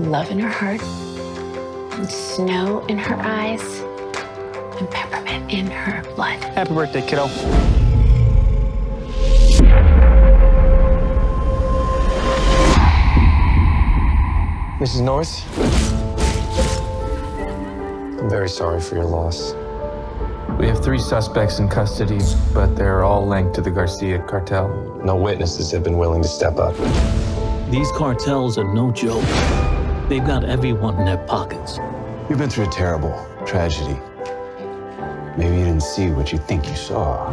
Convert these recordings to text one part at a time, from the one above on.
love in her heart, and snow in her eyes, and peppermint in her blood. Happy birthday, kiddo. Mrs. North, I'm very sorry for your loss. We have 3 suspects in custody, but they're all linked to the Garcia cartel. No witnesses have been willing to step up. These cartels are no joke. They've got everyone in their pockets. You've been through a terrible tragedy. Maybe you didn't see what you think you saw.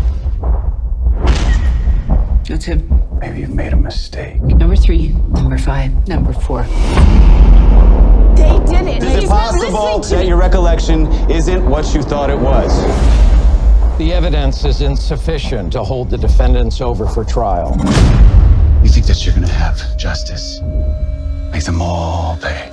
That's him. Maybe you've made a mistake. Number 3. Number 5. Number 4. They did it. Is it possible that your recollection isn't what you thought it was? The evidence is insufficient to hold the defendants over for trial. You think that you're gonna have justice? Make them all pay.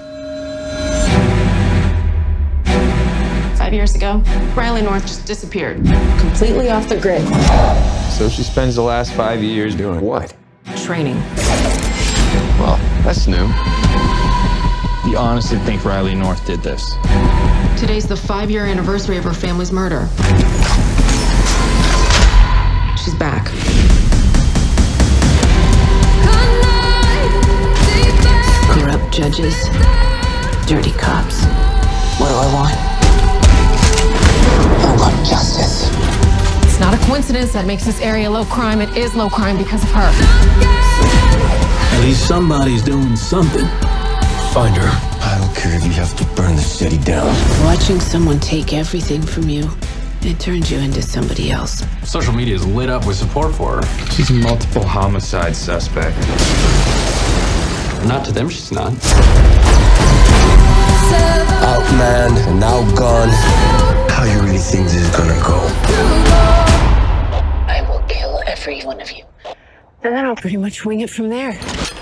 5 years ago, Riley North just disappeared, completely off the grid. So she spends the last 5 years doing what? Training. Well, that's new. You honestly think Riley North did this? Today's the 5-year anniversary of her family's murder. She's back. Corrupt judges, dirty cops. What do I want? I want justice. It's not a coincidence that makes this area low crime. It is low crime because of her. At least somebody's doing something. Find her. I don't care if you have to burn the city down. Watching someone take everything from you, it turns you into somebody else. Social media is lit up with support for her. She's a multiple homicide suspect. Not to them, she's not. Outmanned and outgunned. How you really think this is gonna go? I will kill every one of you. And then I'll pretty much wing it from there.